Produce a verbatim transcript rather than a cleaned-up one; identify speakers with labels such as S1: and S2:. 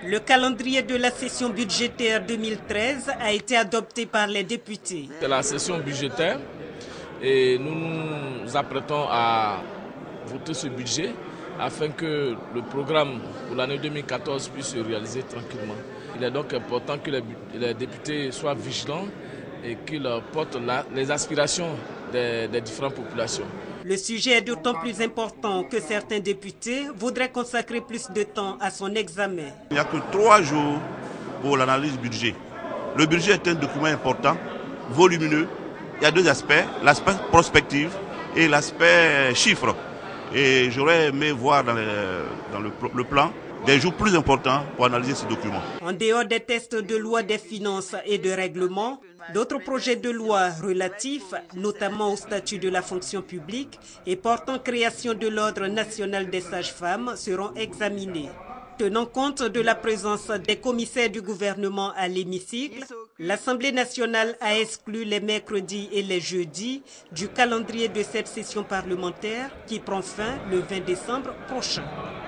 S1: Le calendrier de la session budgétaire deux mille treize a été adopté par les députés.
S2: C'est la session budgétaire et nous nous apprêtons à voter ce budget afin que le programme pour l'année deux mille quatorze puisse se réaliser tranquillement. Il est donc important que les, les députés soient vigilants et qu'ils portent la, les aspirations des, des différentes populations.
S1: Le sujet est d'autant plus important que certains députés voudraient consacrer plus de temps à son examen.
S3: Il n'y a que trois jours pour l'analyse budget. Le budget est un document important, volumineux. Il y a deux aspects, l'aspect prospectif et l'aspect chiffre. Et j'aurais aimé voir dans, les, dans le, le plan des jours plus importants pour analyser ce document.
S1: En dehors des tests de loi des finances et de règlement, d'autres projets de loi relatifs, notamment au statut de la fonction publique et portant création de l'Ordre national des sages-femmes, seront examinés. Tenant compte de la présence des commissaires du gouvernement à l'hémicycle, l'Assemblée nationale a exclu les mercredis et les jeudis du calendrier de cette session parlementaire qui prend fin le vingt décembre prochain.